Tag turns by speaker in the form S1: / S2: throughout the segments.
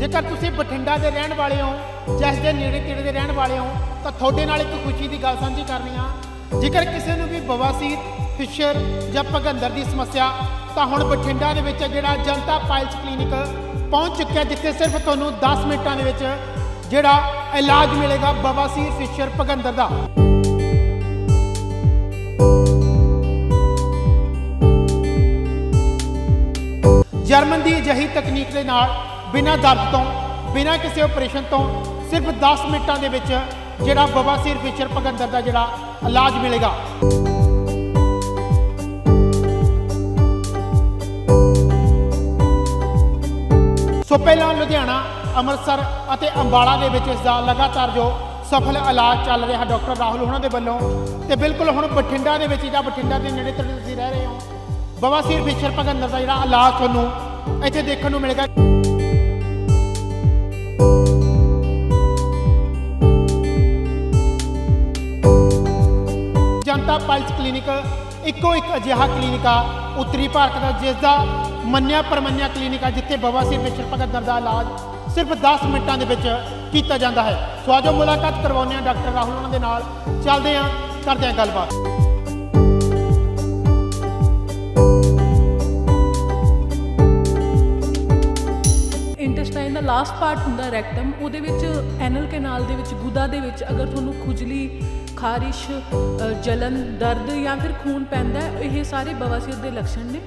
S1: जेकर तुसीं बठिंडा के रहने वाले हो ਜਾਂ ਇਸ ਦੇ ਨੇੜੇ ਤੇੜੇ ਦੇ ਰਹਿਣ ਵਾਲੇ ਹੋ ਤਾਂ ਤੁਹਾਡੇ ਨਾਲ ਇੱਕ ਖੁਸ਼ੀ ਦੀ ਗੱਲ ਸਾਂਝੀ ਕਰਨੀ ਆ। ਜੇਕਰ ਕਿਸੇ ਨੂੰ ਵੀ ਬਵਾਸੀਰ ਫਿਸ਼ਰ ਜਾਂ ਭਗੰਦਰ ਦੀ ਸਮੱਸਿਆ ਤਾਂ ਹੁਣ ਬਠਿੰਡਾ ਦੇ ਵਿੱਚ ਜਿਹੜਾ ਜਨਤਾ ਪਾਇਲਸ ਕਲੀਨਿਕ ਪਹੁੰਚ ਚੁੱਕਿਆ, ਜਿੱਥੇ ਸਿਰਫ ਤੁਹਾਨੂੰ 10 ਮਿੰਟਾਂ ਦੇ ਵਿੱਚ ਜਿਹੜਾ ਇਲਾਜ ਮਿਲੇਗਾ ਬਵਾਸੀਰ ਫਿਸ਼ਰ ਭਗੰਦਰ ਦਾ। ਜਰਮਨ ਦੀ ਅਜਿਹੀ ਤਕਨੀਕ ਦੇ ਨਾਲ ਬਿਨਾਂ ਦਰਦ ਤੋਂ ਬਿਨਾਂ ਕਿਸੇ ਆਪਰੇਸ਼ਨ ਤੋਂ सिर्फ 10 मिनटों के विच जिहड़ा बवासीर फिशर भगंदर का जिहड़ा इलाज मिलेगा। सो पहला लुधियाना, अमृतसर और अंबाला के विच इसका लगातार जो सफल इलाज चल रहा डॉक्टर राहुल होना के वलों, तो बिल्कुल हुण बठिंडा के विच जां बठिंडा के नेड़े तेड़े तुसीं रह रहे हो बवासीर फिशर भगंदर का जिहड़ा इलाज तुहानूं इत्थे देखण नूं मिलेगा। जनता पाइल्स क्लीनिक इको एक अजिहा क्लीनिक आ उत्तरी भारत का, जिसका मन्निया परमन्निया क्लीनिक आ जिथे बवासीर फिशर भगंदर का इलाज सिर्फ 10 मिनटों के विच कीता जाता है। सो आज मुलाकात करवाने डॉक्टर राहुल उन्होंने नाल चलते हैं, करते हैं गलबात।
S2: इंटेस्टाइन का लास्ट पार्ट हुंदा रैक्टम, उहदे विच एनल कैनाल दे विच गुदा दे विच अगर तुहानूं खुजली, खारिश, जलन, दर्द या फिर खून पैंदा है, ये सारे बवासीर के लक्षण ने।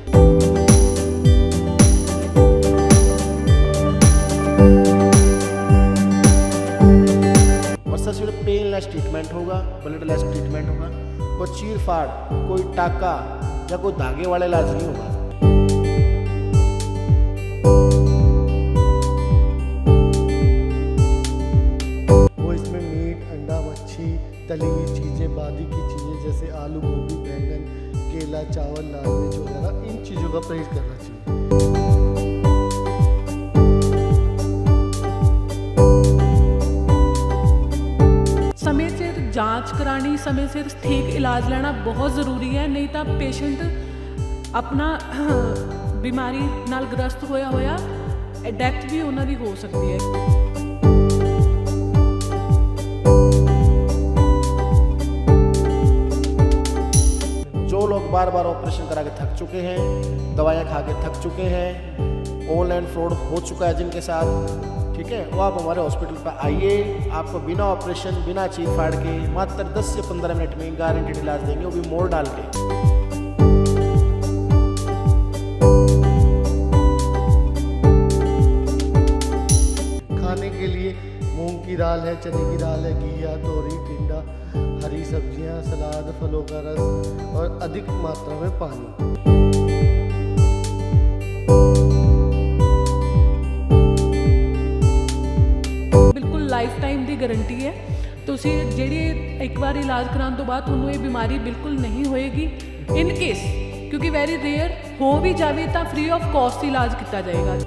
S3: और पेनलेस ट्रीटमेंट होगा, ब्लडलेस ट्रीटमेंट होगा, कोई चीर फाड़, कोई टाका या कोई धागे वाला इलाज नहीं होगा। तली हुई चीज़ें, बादी की चीज़ें जैसे आलू, गोभी, बैंगन, केला, चावल, लाल मिर्च वगैरह, इन चीज़ों का परहेज करना चाहिए।
S2: समय सिर जांच करानी, समय सिर ठीक इलाज लेना बहुत ज़रूरी है, नहीं तो पेशेंट अपना बीमारी नाल ग्रस्त होया डेथ भी उन्होंने हो सकती है।
S3: जो लोग बार बार ऑपरेशन करा के थक चुके हैं, दवाइयाँ खा के थक चुके हैं, ऑनलाइन फ्रॉड हो चुका है जिनके साथ, ठीक है, वो आप हमारे हॉस्पिटल पर आइए, आपको बिना ऑपरेशन, बिना चीर फाड़ के मात्र 10 से 15 मिनट में गारंटेड इलाज देंगे, वो भी मोड़ डाल के। खाने के लिए मूंग की दाल है, चने की दाल है, घिया, तोरी, टिंडा, हरी सब्जियां, सलाद, फलों का रस और अधिक मात्रा में पानी।
S2: बिल्कुल लाइफ टाइम की गारंटी है। तुसी जिहड़ी एक बार इलाज कराने तो बाद तुहानूं ये बीमारी बिल्कुल नहीं होएगी। इन केस क्योंकि वेरी रेयर हो भी जाए तो फ्री ऑफ कॉस्ट इलाज किया जाएगा।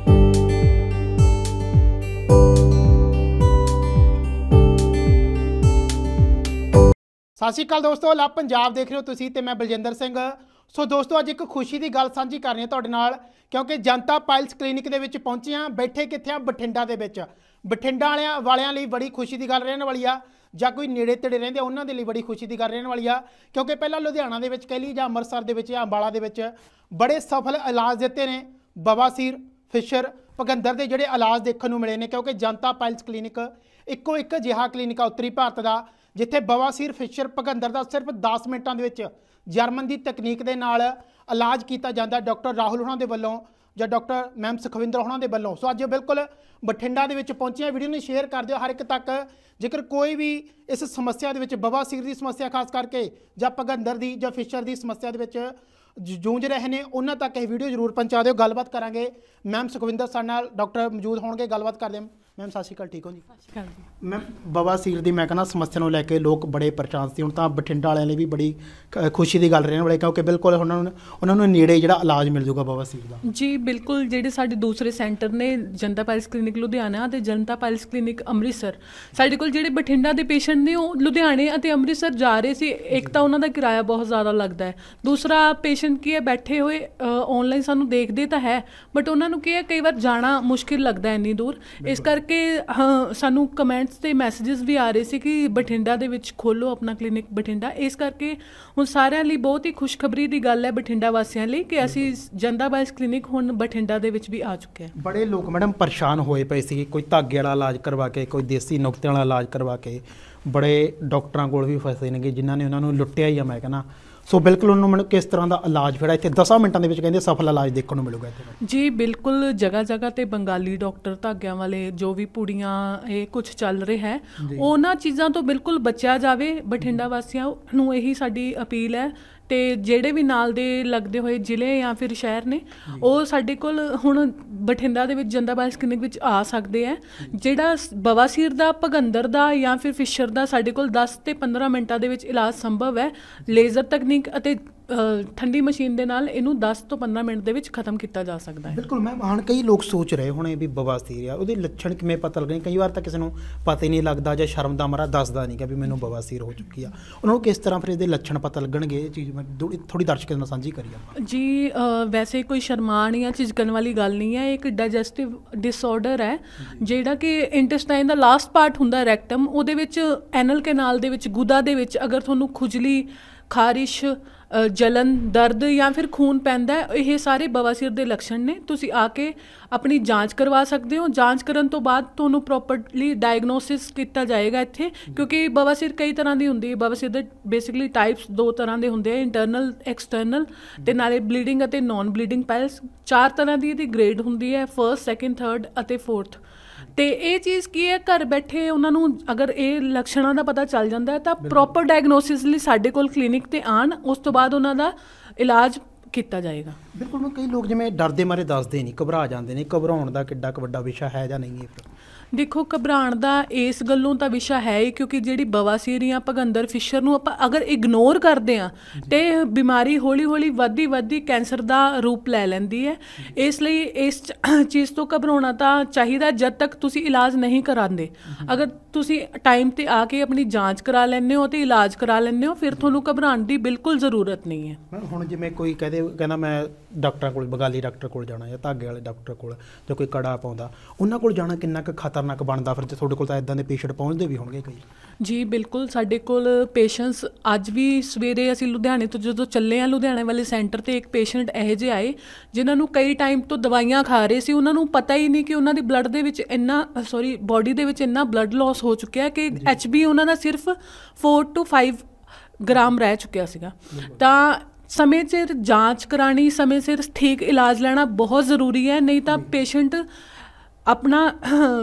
S1: सत श्री अकाल दोस्तों, लव पंजाब देख रहे हो तुसीं ते मैं बलजिंदर सिंह। सो दोस्तों अज एक खुशी की गल सांझी करनी है तुहाडे नाल, क्योंकि जनता पाइल्स क्लीनिक दे विच पहुंचे हैं। बैठे कित्थे आ? बठिंडा दे विच। बठिंडा वालियां लई बड़ी खुशी की गल रहने वाली आ, जां कोई नेड़े तेड़े रहिंदे उन्हां दे लई बड़ी खुशी की गल रहने वाली आ, क्योंकि पहला लुधियाना दे विच कह ली जां अमृतसर दे विच जां अंबाला दे विच बड़े सफल इलाज दिते ने बवासीर फिशर भगंदर के जिहड़े इलाज देखण नूं मिले ने। क्योंकि जनता पाइल्स क्लीनिक इको एक अजिहा क्लीनिक आ उत्तरी भारत का, जिथे बवासीर फिशर भगंदर का सिर्फ 10 मिनटों के जर्मन की तकनीक के नाल इलाज किया जाता डॉक्टर राहुल होना के वलों या डॉक्टर मैम सुखविंदर होना के वलों। सो अज बिल्कुल बठिंडा के पहुंचे हैं। वीडियो में शेयर कर दिओ हर एक तक, जेकर कोई भी इस समस्या के बवासीर की समस्या खास करके या भगंदर की या फिशर की समस्या के जूझ रहे हैं, उन्होंने तक यह वीडियो जरूर पहुँचा दिओ। गलबात करांगे, मैम सुखविंदर साडे नाल डॉक्टर मौजूद होणगे, गलबात करदे। ਮੈਮ ਸਤਿ ਸ਼੍ਰੀ ਅਕਾਲ, ਠੀਕ ਹੋ ਜੀ?
S2: ਸਤਿ ਸ਼੍ਰੀ ਅਕਾਲ ਜੀ।
S1: ਮੈਮ ਬਵਾਸੀਰ ਦੀ ਮੈਂ ਕਹਿੰਦਾ ਸਮੱਸਿਆ ਨੂੰ ਲੈ ਕੇ ਲੋਕ ਬੜੇ ਪਰੇਸ਼ਾਨ ਸੀ। ਹੁਣ ਤਾਂ ਬਠਿੰਡਾ ਵਾਲਿਆਂ ਲਈ ਵੀ ਬੜੀ ਖੁਸ਼ੀ ਦੀ ਗੱਲ ਰਹਿਣ ਵਾਲੀ, ਕਿਉਂਕਿ ਬਿਲਕੁਲ ਉਹਨਾਂ ਨੂੰ ਨੇੜੇ ਜਿਹੜਾ ਇਲਾਜ ਮਿਲ ਜੂਗਾ ਬਵਾਸੀਰ ਦਾ।
S2: ਜੀ ਬਿਲਕੁਲ, ਜਿਹੜੇ ਸਾਡੇ ਦੂਸਰੇ ਸੈਂਟਰ ਨੇ ਜਨਤਾ ਪਾਇਲਸ ਕਲੀਨਿਕ ਲੁਧਿਆਣਾ ਅਤੇ ਜਨਤਾ ਪਾਇਲਸ ਕਲੀਨਿਕ ਅੰਮ੍ਰਿਤਸਰ, ਸਾਡੇ ਕੋਲ ਜਿਹੜੇ ਬਠਿੰਡਾ ਦੇ ਪੇਸ਼ੈਂਟ ਨੇ ਉਹ ਲੁਧਿਆਣੇ ਅਤੇ ਅੰਮ੍ਰਿਤਸਰ ਜਾ ਰਹੇ ਸੀ। ਇੱਕ ਤਾਂ ਉਹਨਾਂ ਦਾ ਕਿਰਾਇਆ ਬਹੁਤ ਜ਼ਿਆਦਾ ਲੱਗਦਾ ਹੈ, ਦੂਸਰਾ ਪੇਸ਼ੈਂਟ ਕੀ ਹੈ ਬੈਠੇ ਹੋਏ ਔਨਲਾਈਨ ਸਾਨੂੰ ਦੇਖਦੇ ਤਾਂ ਹੈ, ਬਟ ਉਹਨਾਂ ਨੂੰ ਕੀ ਹੈ ਕਈ ਵਾਰ ਜਾਣਾ ਮੁਸ਼ਕਿਲ ਲੱਗਦਾ ਇੰਨੀ ਦੂਰ। ਇਸ ਕਰਕੇ ਸਾਨੂੰ ਕਮੈਂਟਸ ਤੇ ਮੈਸੇजेस ਵੀ ਆ ਰਹੇ ਸੀ ਕਿ ਬਠਿੰਡਾ ਦੇ ਵਿੱਚ ਖੋਲ੍ਹੋ ਆਪਣਾ ਕਲੀਨਿਕ ਬਠਿੰਡਾ। ਇਸ ਕਰਕੇ ਹੁਣ ਸਾਰਿਆਂ ਲਈ ਬਹੁਤ ਹੀ ਖੁਸ਼ਖਬਰੀ ਦੀ ਗੱਲ ਹੈ ਬਠਿੰਡਾ ਵਾਸੀਆਂ ਲਈ ਕਿ ਅਸੀਂ ਜਨਤਾ ਪਾਇਲਸ ਕਲੀਨਿਕ ਹੁਣ ਬਠਿੰਡਾ ਦੇ ਵਿੱਚ ਵੀ ਆ ਚੁੱਕੇ ਹਾਂ।
S1: ਬੜੇ ਲੋਕ ਮੈਡਮ ਪਰੇਸ਼ਾਨ ਹੋਏ ਪਏ ਸੀ, ਕੋਈ ਧਾਗੇ ਵਾਲਾ ਇਲਾਜ ਕਰਵਾ ਕੇ, ਕੋਈ ਦੇਸੀ ਨੁਕਤੇ ਵਾਲਾ ਇਲਾਜ ਕਰਵਾ ਕੇ, ਬੜੇ ਡਾਕਟਰਾਂ ਕੋਲ ਵੀ ਫਸੇ ਨੇਗੇ ਜਿਨ੍ਹਾਂ ਨੇ ਉਹਨਾਂ ਨੂੰ ਲੁੱਟਿਆ ਹੀ ਆ। ਮੈਂ ਕਹਿੰਦਾ ਸੋ ਬਿਲਕੁਲ ਉਹਨਾਂ ਨੂੰ ਕਿਸ ਤਰ੍ਹਾਂ ਦਾ ਇਲਾਜ ਫਿਰ ਇੱਥੇ 10 ਮਿੰਟਾਂ ਦੇ ਵਿੱਚ ਕਹਿੰਦੇ ਸਫਲ ਇਲਾਜ ਦੇਖਣ ਨੂੰ ਮਿਲੂਗਾ ਇੱਥੇ?
S2: ਜੀ ਬਿਲਕੁਲ, ਜਗ੍ਹਾ ਜਗ੍ਹਾ ਤੇ ਬੰਗਾਲੀ ਡਾਕਟਰ, ਧਾਗਿਆਂ ਵਾਲੇ, ਜੋ ਵੀ ਪੁੜੀਆਂ ਇਹ ਕੁਝ ਚੱਲ ਰਿਹਾ ਹੈ, ਉਹਨਾਂ ਚੀਜ਼ਾਂ ਤੋਂ ਬਿਲਕੁਲ ਬਚਿਆ ਜਾਵੇ। ਬਠਿੰਡਾ ਵਾਸੀਆਂ ਨੂੰ ਇਹੀ ਸਾਡੀ ਅਪੀਲ ਹੈ। ਅਤੇ ਜਿਹੜੇ ਵੀ ਨਾਲ ਦੇ ਲੱਗਦੇ ਹੋਏ ਜ਼ਿਲ੍ਹੇ ਜਾਂ ਫਿਰ ਸ਼ਹਿਰ ਨੇ ਉਹ ਸਾਡੇ ਕੋਲ ਹੁਣ ਬਠਿੰਡਾ ਦੇ ਵਿੱਚ ਜਨਤਾ ਪਾਇਲਸ ਕਲੀਨਿਕ ਵਿੱਚ ਆ ਸਕਦੇ ਹੈ। ਜਿਹੜਾ ਬਵਾਸੀਰ ਦਾ, ਭਗੰਦਰ ਦਾ ਜਾਂ ਫਿਰ ਫਿਸ਼ਰ ਦਾ ਸਾਡੇ ਕੋਲ 10 ਤੇ 15 ਮਿੰਟਾਂ ਦੇ ਵਿੱਚ ਇਲਾਜ ਸੰਭਵ ਹੈ। ਲੇਜ਼ਰ ਤਕਨੀਕ ਅਤੇ ਠੰਡੀ ਮਸ਼ੀਨ ਦੇ ਨਾਲ ਇਹਨੂੰ 10 ਤੋਂ 15 ਮਿੰਟ ਦੇ ਵਿੱਚ ਖਤਮ ਕੀਤਾ ਜਾ ਸਕਦਾ ਹੈ।
S1: ਬਿਲਕੁਲ ਮੈਮ, ਹੁਣ ਕਈ ਲੋਕ ਸੋਚ ਰਹੇ ਹੋਣੇ ਵੀ ਬਵਾਸੀਰ ਆ, ਉਹਦੇ ਲੱਛਣ ਕਿਵੇਂ ਪਤਾ ਲੱਗਣੇ? ਕਈ ਵਾਰ ਤਾਂ ਕਿਸੇ ਨੂੰ ਪਤਾ ਹੀ ਨਹੀਂ ਲੱਗਦਾ ਜਾਂ ਸ਼ਰਮ ਦਾ ਮਾਰਾ ਦੱਸਦਾ ਨਹੀਂ ਕਿ ਵੀ ਮੈਨੂੰ ਬਵਾਸੀਰ ਹੋ ਚੁੱਕੀ ਆ। ਉਹਨਾਂ ਨੂੰ ਕਿਸ ਤਰ੍ਹਾਂ ਫਿਰ ਇਹਦੇ ਲੱਛਣ ਪਤਾ ਲੱਗਣਗੇ? ਇਹ ਚੀਜ਼ ਮੈਂ ਥੋੜ੍ਹੀ ਦਰਸ਼ਕਾਂ ਨਾਲ ਸਾਂਝੀ ਕਰੀ ਆਪਾਂ
S2: ਜੀ। ਵੈਸੇ ਕੋਈ ਸ਼ਰਮਾਣ ਜਾਂ ਝਿਜਕਣ ਵਾਲੀ ਗੱਲ ਨਹੀਂ ਹੈ। ਇੱਕ ਡਾਈਜੈਸਟਿਵ ਡਿਸਆਰਡਰ ਹੈ ਜਿਹੜਾ ਕਿ ਇੰਟੈਸਟਾਈਨ ਦਾ ਲਾਸਟ ਪਾਰਟ ਹੁੰਦਾ ਰੈਕਟਮ, ਉਹਦੇ ਵਿੱਚ ਐਨਲ ਕੈਨਾਲ ਦੇ ਵਿੱਚ, ਗੁਦਾ ਦੇ ਵਿੱਚ ਅਗਰ ਤੁਹਾਨੂੰ ਖੁਜਲੀ, ਖਾਰਿਸ਼, ਜਲਨ, ਦਰਦ ਜਾਂ ਫਿਰ ਖੂਨ ਪੈਂਦਾ, ਇਹ ਸਾਰੇ ਬਵਾਸੀਰ ਦੇ ਲੱਛਣ ਨੇ। ਤੁਸੀਂ ਆ ਕੇ ਆਪਣੀ ਜਾਂਚ ਕਰਵਾ ਸਕਦੇ ਹੋ। ਜਾਂਚ ਕਰਨ ਤੋਂ ਬਾਅਦ ਤੁਹਾਨੂੰ ਪ੍ਰੋਪਰਲੀ ਡਾਇਗਨੋਸਿਸ ਕੀਤਾ ਜਾਏਗਾ ਇੱਥੇ, ਕਿਉਂਕਿ ਬਵਾਸੀਰ ਕਈ ਤਰ੍ਹਾਂ ਦੀ ਹੁੰਦੀ ਹੈ। ਬਵਾਸੀਰ ਦੇ ਬੇਸਿਕਲੀ ਟਾਈਪਸ 2 ਤਰ੍ਹਾਂ ਦੇ ਹੁੰਦੇ ਆ, ਇੰਟਰਨਲ, ਐਕਸਟਰਨਲ, ਅਤੇ ਨਾਲੇ ਬਲੀਡਿੰਗ ਅਤੇ ਨੋਨ ਬਲੀਡਿੰਗ ਪਾਇਲਸ। 4 ਤਰ੍ਹਾਂ ਦੀ ਇਹਦੀ ਗ੍ਰੇਡ ਹੁੰਦੀ ਹੈ, 1st, 2nd, 3rd ਅਤੇ 4th। ਅਤੇ ਇਹ ਚੀਜ਼ ਕੀ ਹੈ, ਘਰ ਬੈਠੇ ਉਹਨਾਂ ਨੂੰ ਅਗਰ ਇਹ ਲੱਛਣਾਂ ਦਾ ਪਤਾ ਚੱਲ ਜਾਂਦਾ ਹੈ ਤਾਂ ਪ੍ਰੋਪਰ ਡਾਇਗਨੋਸਿਸ ਲਈ ਸਾਡੇ ਕੋਲ ਕਲੀਨਿਕ 'ਤੇ ਆਉਣ, ਉਸ ਤੋਂ ਬਾਅਦ ਉਹਨਾਂ ਦਾ ਇਲਾਜ ਕੀਤਾ ਜਾਏਗਾ।
S1: ਬਿਲਕੁਲ। ਕਈ ਲੋਕ ਜਿਵੇਂ ਡਰਦੇ ਮਾਰੇ ਦੱਸਦੇ ਨਹੀਂ, ਘਬਰਾ ਜਾਂਦੇ ਨੇ। ਘਬਰਾਉਣ ਦਾ ਕਿੱਡਾ ਕੁ ਵੱਡਾ ਵਿਸ਼ਾ ਹੈ ਜਾਂ ਨਹੀਂ ਹੈ?
S2: ਦੇਖੋ, ਘਬਰਾਉਣ ਦਾ ਇਸ ਗੱਲੋਂ ਤਾਂ ਵਿਸ਼ਾ ਹੈ ਹੀ, ਕਿਉਂਕਿ ਜਿਹੜੀ ਬਵਾਸੀਰ ਜਾਂ ਭਗੰਦਰ, ਫਿਸ਼ਰ ਨੂੰ ਆਪਾਂ ਅਗਰ ਇਗਨੋਰ ਕਰਦੇ ਹਾਂ ਤਾਂ ਬਿਮਾਰੀ ਹੌਲੀ ਹੌਲੀ ਵੱਧਦੀ ਕੈਂਸਰ ਦਾ ਰੂਪ ਲੈ ਲੈਂਦੀ ਹੈ। ਇਸ ਲਈ ਇਸ ਚੀਜ਼ ਤੋਂ ਘਬਰਾਉਣਾ ਤਾਂ ਚਾਹੀਦਾ ਜਦ ਤੱਕ ਤੁਸੀਂ ਇਲਾਜ ਨਹੀਂ ਕਰਾਉਂਦੇ। ਅਗਰ ਤੁਸੀਂ ਟਾਈਮ 'ਤੇ ਆ ਕੇ ਆਪਣੀ ਜਾਂਚ ਕਰਾ ਲੈਂਦੇ ਹੋ ਅਤੇ ਇਲਾਜ ਕਰਾ ਲੈਂਦੇ ਹੋ, ਫਿਰ ਤੁਹਾਨੂੰ ਘਬਰਾਉਣ ਦੀ ਬਿਲਕੁਲ ਜ਼ਰੂਰਤ ਨਹੀਂ ਹੈ।
S1: ਹੁਣ ਜਿਵੇਂ ਕੋਈ ਕਹਿੰਦਾ ਮੈਂ ਡਾਕਟਰਾਂ ਕੋਲ, ਬੰਗਾਲੀ ਡਾਕਟਰ ਕੋਲ ਜਾਣਾ ਜਾਂ ਧਾਗੇ ਵਾਲੇ ਡਾਕਟਰ ਕੋਲ, ਜਾਂ ਕੋਈ ਕੜਾ ਪਾਉਂਦਾ, ਉਹਨਾਂ ਕੋਲ ਜਾਣਾ ਕਿੰਨਾ ਕੁ ਖਤਰਨਾਕ ਬਣਦਾ ਫਿਰ? ਤੁਹਾਡੇ ਕੋਲ ਤਾਂ ਇੱਦਾਂ ਦੇ ਪੇਸ਼ੈਂਟ ਪਹੁੰਚਦੇ ਵੀ ਹੋਣਗੇ ਕਈ।
S2: ਜੀ ਬਿਲਕੁਲ, ਸਾਡੇ ਕੋਲ ਪੇਸ਼ੈਂਟਸ ਅੱਜ ਵੀ ਸਵੇਰੇ ਅਸੀਂ ਲੁਧਿਆਣੇ ਤੋਂ ਜਦੋਂ ਚੱਲੇ ਹਾਂ ਲੁਧਿਆਣੇ ਵਾਲੇ ਸੈਂਟਰ 'ਤੇ, ਇੱਕ ਪੇਸ਼ੈਂਟ ਇਹੋ ਜਿਹੇ ਆਏ ਜਿਨ੍ਹਾਂ ਨੂੰ ਕਈ ਟਾਈਮ ਤੋਂ ਦਵਾਈਆਂ ਖਾ ਰਹੇ ਸੀ, ਉਹਨਾਂ ਨੂੰ ਪਤਾ ਹੀ ਨਹੀਂ ਕਿ ਉਹਨਾਂ ਦੀ ਬਲੱਡ ਦੇ ਵਿੱਚ ਬੋਡੀ ਦੇ ਵਿੱਚ ਇੰਨਾ ਬਲੱਡ ਲਾਸ ਹੋ ਚੁੱਕਿਆ ਕਿ HB ਉਹਨਾਂ ਦਾ ਸਿਰਫ 4 to 5 ਗ੍ਰਾਮ ਰਹਿ ਚੁੱਕਿਆ ਸੀਗਾ। ਤਾਂ ਸਮੇਂ ਸਿਰ ਜਾਂਚ ਕਰਾਉਣੀ, ਸਮੇਂ ਸਿਰ ਠੀਕ ਇਲਾਜ ਲੈਣਾ ਬਹੁਤ ਜ਼ਰੂਰੀ ਹੈ, ਨਹੀਂ ਤਾਂ ਪੇਸ਼ੈਂਟ ਆਪਣਾ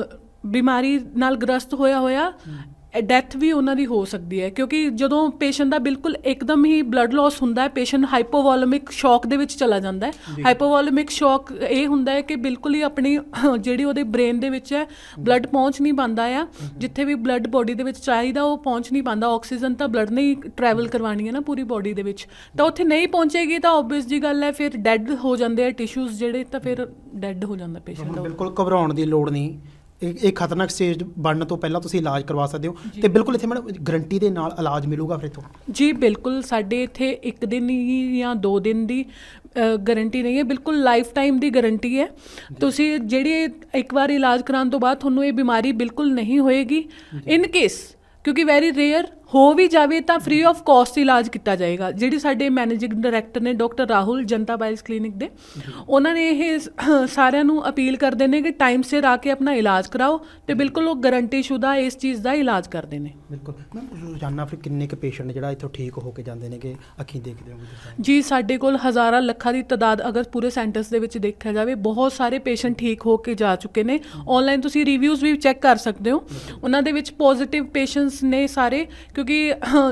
S2: ਬਿਮਾਰੀ ਨਾਲ ਗ੍ਰਸਤ ਹੋਇਆ ਡੈਥ ਵੀ ਉਹਨਾਂ ਦੀ ਹੋ ਸਕਦੀ ਹੈ। ਕਿਉਂਕਿ ਜਦੋਂ ਪੇਸ਼ੈਂਟ ਦਾ ਬਿਲਕੁਲ ਇੱਕਦਮ ਹੀ ਬਲੱਡ ਲਾਸ ਹੁੰਦਾ ਹੈ, ਪੇਸ਼ੈਂਟ ਹਾਈਪੋਵੋਲੇਮਿਕ ਸ਼ੌਕ ਦੇ ਵਿੱਚ ਚਲਾ ਜਾਂਦਾ ਹੈ। ਹਾਈਪੋਵੋਲੇਮਿਕ ਸ਼ੌਕ ਇਹ ਹੁੰਦਾ ਹੈ ਕਿ ਬਿਲਕੁਲ ਹੀ ਆਪਣੀ ਜਿਹੜੀ ਉਹਦੇ ਬ੍ਰੇਨ ਦੇ ਵਿੱਚ ਹੈ ਬਲੱਡ ਪਹੁੰਚ ਨਹੀਂ ਪਾਉਂਦਾ ਆ, ਜਿੱਥੇ ਵੀ ਬਲੱਡ ਬੋਡੀ ਦੇ ਵਿੱਚ ਚਾਹੀਦਾ ਉਹ ਪਹੁੰਚ ਨਹੀਂ ਪਾਉਂਦਾ। ਆਕਸੀਜਨ ਤਾਂ ਬਲੱਡ ਨੇ ਹੀ ਟਰੈਵਲ ਕਰਵਾਉਣੀ ਹੈ ਨਾ ਪੂਰੀ ਬੋਡੀ ਦੇ ਵਿੱਚ, ਤਾਂ ਉੱਥੇ ਨਹੀਂ ਪਹੁੰਚੇਗੀ ਤਾਂ ਓਬਵੀਅਸ ਜੀ ਗੱਲ ਹੈ ਫਿਰ ਡੈਡ ਹੋ ਜਾਂਦੇ ਆ ਟਿਸ਼ੂਜ਼ ਜਿਹੜੇ, ਤਾਂ ਫਿਰ ਡੈਡ ਹੋ ਜਾਂਦਾ ਪੇਸ਼ੈਂਟ ਦਾ।
S1: ਬਿਲਕੁਲ ਘਬਰਾਉਣ ਦੀ ਲੋੜ ਨਹੀਂ। ਇਹ ਖਤਰਨਾਕ ਸਟੇਜ ਬਣਨ ਤੋਂ ਪਹਿਲਾਂ ਤੁਸੀਂ ਇਲਾਜ ਕਰਵਾ ਸਕਦੇ ਹੋ, ਅਤੇ ਬਿਲਕੁਲ ਇੱਥੇ ਮੈਡਮ ਗਰੰਟੀ ਦੇ ਨਾਲ ਇਲਾਜ ਮਿਲੂਗਾ ਫਿਰ ਇੱਥੋਂ? ਜੀ
S2: ਬਿਲਕੁਲ, ਸਾਡੇ ਇੱਥੇ 1 ਦਿਨ ਹੀ ਜਾਂ 2 ਦਿਨ ਦੀ ਗਰੰਟੀ ਨਹੀਂ ਹੈ, ਬਿਲਕੁਲ ਲਾਈਫ ਟਾਈਮ ਦੀ ਗਰੰਟੀ ਹੈ। ਤੁਸੀਂ ਜਿਹੜੀ ਇੱਕ ਵਾਰ ਇਲਾਜ ਕਰਾਉਣ ਤੋਂ ਬਾਅਦ ਤੁਹਾਨੂੰ ਇਹ ਬਿਮਾਰੀ ਬਿਲਕੁਲ ਨਹੀਂ ਹੋਏਗੀ। ਇਨ ਕੇਸ, ਕਿਉਂਕਿ ਵੈਰੀ ਰੇਅਰ ਹੋ ਵੀ ਜਾਵੇ ਤਾਂ ਫ੍ਰੀ ਆਫ ਕਾਸਟ ਇਲਾਜ ਕੀਤਾ ਜਾਏਗਾ। ਜਿਹੜੀ ਸਾਡੇ ਮੈਨੇਜਿੰਗ ਡਾਇਰੈਕਟਰ ਨੇ doctor Rahul, Janta piles clinic ਦੇ, ਉਹਨਾਂ ਨੇ ਇਹ ਸਾਰਿਆਂ ਨੂੰ ਅਪੀਲ ਕਰਦੇ ਨੇ ਕਿ ਟਾਈਮ ਸਿਰ ਆ ਕੇ ਆਪਣਾ ਇਲਾਜ ਕਰਾਓ, ਅਤੇ ਬਿਲਕੁਲ ਉਹ ਗਰੰਟੀ ਸ਼ੁਦਾ ਇਸ ਚੀਜ਼ ਦਾ ਇਲਾਜ ਕਰਦੇ ਨੇ।
S1: ਬਿਲਕੁਲ ਮੈਮ, ਰੋਜ਼ਾਨਾ ਫਿਰ ਕਿੰਨੇ ਕੁ ਪੇਸ਼ੈਂਟ ਜਿਹੜਾ ਇੱਥੋਂ ਠੀਕ ਹੋ ਕੇ ਜਾਂਦੇ ਨੇ ਕਿ ਅੱਖੀਂ ਦੇਖਦੇ ਹੋ?
S2: ਜੀ ਸਾਡੇ ਕੋਲ ਹਜ਼ਾਰਾਂ ਲੱਖਾਂ ਦੀ ਤਾਦਾਦ ਅਗਰ ਪੂਰੇ ਸੈਂਟਰਸ ਦੇ ਵਿੱਚ ਦੇਖਿਆ ਜਾਵੇ, ਬਹੁਤ ਸਾਰੇ ਪੇਸ਼ੈਂਟ ਠੀਕ ਹੋ ਕੇ ਜਾ ਚੁੱਕੇ ਨੇ। ਔਨਲਾਈਨ ਤੁਸੀਂ ਰਿਵਿਊਜ਼ ਵੀ ਚੈੱਕ ਕਰ ਸਕਦੇ ਹੋ, ਉਹਨਾਂ ਦੇ ਵਿੱਚ ਪੋਜ਼ੀਟਿਵ ਪੇਸ਼ੈਂਟਸ ਨੇ ਸਾਰੇ, ਕਿਉਂਕਿ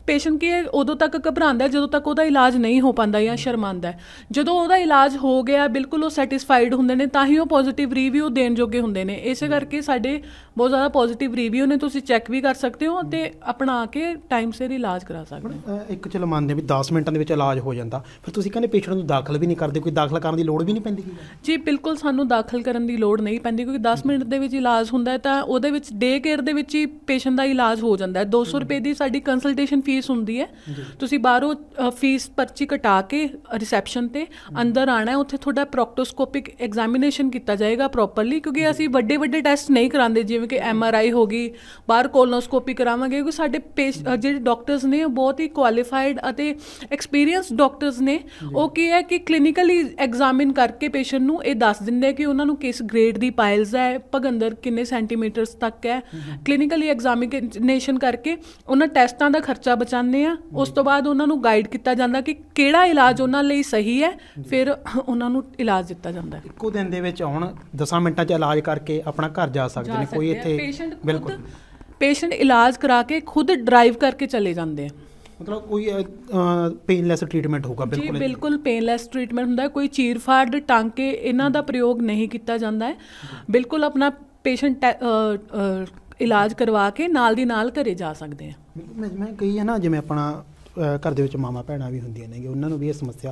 S2: ਪੇਸ਼ੈਂਟ ਕੀ ਹੈ ਉਦੋਂ ਤੱਕ ਘਬਰਾਉਂਦਾ ਜਦੋਂ ਤੱਕ ਉਹਦਾ ਇਲਾਜ ਨਹੀਂ ਹੋ ਪਾਉਂਦਾ ਜਾਂ ਸ਼ਰਮਾਉਂਦਾ। ਜਦੋਂ ਉਹਦਾ ਇਲਾਜ ਹੋ ਗਿਆ ਬਿਲਕੁਲ ਉਹ ਸੈਟਿਸਫਾਈਡ ਹੁੰਦੇ ਨੇ ਤਾਂ ਹੀ ਉਹ ਪੋਜ਼ੀਟਿਵ ਰਿਵਿਊ ਦੇਣ ਜੋਗੇ ਹੁੰਦੇ ਨੇ। ਇਸੇ ਕਰਕੇ ਸਾਡੇ ਬਹੁਤ ਜ਼ਿਆਦਾ ਪੋਜ਼ੀਟਿਵ ਰਿਵਿਊ ਨੇ, ਤੁਸੀਂ ਚੈੱਕ ਵੀ ਕਰ ਸਕਦੇ ਹੋ ਅਤੇ ਆਪਣਾ ਆ ਕੇ ਟਾਈਮ ਸਿਰ ਇਲਾਜ ਕਰਾ ਸਕਦੇ ਹੋ।
S1: ਇੱਕ ਚਲੋ ਮੰਨਦੇ ਵੀ 10 ਮਿੰਟਾਂ ਦੇ ਵਿੱਚ ਇਲਾਜ ਹੋ ਜਾਂਦਾ, ਫਿਰ ਤੁਸੀਂ ਕਹਿੰਦੇ ਪੇਸ਼ੈਂਟ ਨੂੰ ਦਾਖਲ ਵੀ ਨਹੀਂ ਕਰਦੇ, ਕੋਈ ਦਾਖਲ ਕਰਨ ਦੀ ਲੋੜ ਵੀ ਨਹੀਂ ਪੈਂਦੀ?
S2: ਜੀ ਬਿਲਕੁਲ ਸਾਨੂੰ ਦਾਖਲ ਕਰਨ ਦੀ ਲੋੜ ਨਹੀਂ ਪੈਂਦੀ ਕਿਉਂਕਿ 10 ਮਿੰਟ ਦੇ ਵਿੱਚ ਇਲਾਜ ਹੁੰਦਾ ਹੈ ਤਾਂ ਉਹਦੇ ਵਿੱਚ ਡੇ ਕੇਅਰ ਦੇ ਵਿੱਚ ਹੀ ਪੇਸ਼ੈਂਟ ਦਾ ਇਲਾਜ ਹੋ ਜਾਂਦਾ ਹੈ। 200 ਰੁਪਏ ਦੀ ਸਾਡੀ ਕੰਸਲਟੇਸ਼ਨ ਫੀਸ ਹੁੰਦੀ ਹੈ। ਤੁਸੀਂ ਬਾਹਰੋਂ ਫੀਸ ਪਰਚੀ ਕਟਾ ਕੇ ਰਿਸੈਪਸ਼ਨ 'ਤੇ ਅੰਦਰ ਆਉਣਾ ਹੈ, ਉੱਥੇ ਤੁਹਾਡਾ ਪ੍ਰੋਕਟੋਸਕੋਪਿਕ ਐਗਜ਼ਾਮੀਨੇਸ਼ਨ ਕੀਤਾ ਜਾਏਗਾ ਪ੍ਰੋਪਰਲੀ, ਕਿਉਂਕਿ ਅਸੀਂ ਵੱਡੇ ਟੈਸਟ ਨਹੀਂ ਕਰਾਉਂਦੇ ਜਿਵੇਂ ਕਿ MRI ਹੋ ਗਈ, ਬਾਹਰ ਕੋਲੋਨੋਸਕੋਪੀ ਕਰਾਵਾਂਗੇ ਕਿਉਂਕਿ ਸਾਡੇ ਜਿਹੜੇ ਡਾਕਟਰਸ ਨੇ ਉਹ ਬਹੁਤ ਹੀ ਕੁਆਲੀਫਾਈਡ ਅਤੇ ਐਕਸਪੀਰੀਅੰਸਡ ਡਾਕਟਰਸ ਨੇ। ਉਹ ਕੀ ਹੈ ਕਿ ਕਲੀਨਿਕਲੀ ਐਗਜ਼ਾਮਿਨ ਕਰਕੇ ਪੇਸ਼ੈਂਟ ਨੂੰ ਇਹ ਦੱਸ ਦਿੰਦੇ ਕਿ ਉਹਨਾਂ ਨੂੰ ਕਿਸ ਗ੍ਰੇਡ ਦੀ ਪਾਇਲਸ ਹੈ, ਭਗੰਦਰ ਕਿੰਨੇ ਸੈਂਟੀਮੀਟਰਸ ਤੱਕ ਹੈ। ਕਲੀਨਿਕਲੀ ਐਗਜ਼ਾਮੀਨੇਸ਼ਨ ਕਰਕੇ ਉਹਨਾਂ ਟੈਸਟਾਂ ਦਾ ਖਰਚਾ ਬਚਾਉਂਦੇ ਆ। ਉਸ ਤੋਂ ਬਾਅਦ ਉਹਨਾਂ ਨੂੰ ਗਾਈਡ ਕੀਤਾ ਜਾਂਦਾ ਕਿ ਕਿਹੜਾ ਇਲਾਜ ਉਹਨਾਂ ਲਈ ਸਹੀ ਹੈ, ਫਿਰ ਉਹਨਾਂ ਨੂੰ ਇਲਾਜ ਦਿੱਤਾ ਜਾਂਦਾ।
S1: ਇੱਕੋ ਦਿਨ ਦੇ ਵਿੱਚ ਹੁਣ 10 ਮਿੰਟਾਂ 'ਚ ਇਲਾਜ ਕਰਕੇ ਆਪਣਾ ਘਰ ਜਾ ਸਕਦੇ ਨੇ ਕੋਈ ਇੱਥੇ? ਬਿਲਕੁਲ ਪੇਸ਼ੈਂਟ
S2: ਇਲਾਜ ਕਰਾ ਕੇ ਖੁਦ ਡਰਾਈਵ ਕਰਕੇ ਚਲੇ ਜਾਂਦੇ ਆ।
S1: ਮਤਲਬ ਕੋਈ ਪੇਨਲੈਸ ਟ੍ਰੀਟਮੈਂਟ ਹੋਊਗਾ? ਬਿਲਕੁਲ
S2: ਜੀ ਬਿਲਕੁਲ ਪੇਨਲੈਸ ਟ੍ਰੀਟਮੈਂਟ ਹੁੰਦਾ, ਕੋਈ ਚੀਰ ਫਾੜ ਟਾਂਕੇ ਇਹਨਾਂ ਦਾ ਪ੍ਰਯੋਗ ਨਹੀਂ ਕੀਤਾ ਜਾਂਦਾ ਹੈ। ਬਿਲਕੁਲ ਆਪਣਾ ਪੇਸ਼ੈਂਟ ਇਲਾਜ ਕਰਵਾ ਕੇ ਨਾਲ ਦੀ ਨਾਲ ਘਰੇ ਜਾ ਸਕਦੇ ਆ।
S1: ਮੈਂ ਕਹੀ ਹੈ ਨਾ ਜਿਵੇਂ ਆਪਣਾ ਘਰ ਦੇ ਵਿੱਚ ਮਾਵਾਂ ਭੈਣਾਂ ਵੀ ਹੁੰਦੀਆਂ ਨੇ, ਉਹਨਾਂ ਨੂੰ ਵੀ ਇਹ ਸਮੱਸਿਆ